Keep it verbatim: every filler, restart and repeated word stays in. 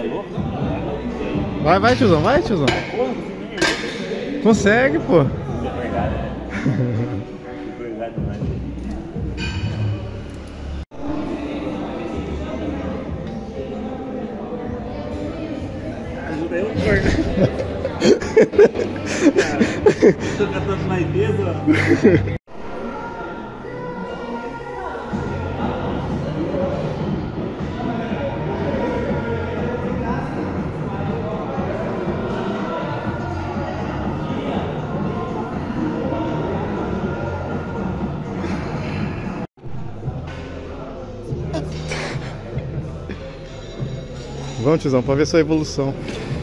Vai, vai, tiozão, vai, tiozão. Consegue, pô. Ajuda eu, gordo. Tô catando mais peso, ó. Vamos, tiozão, pra ver sua evolução.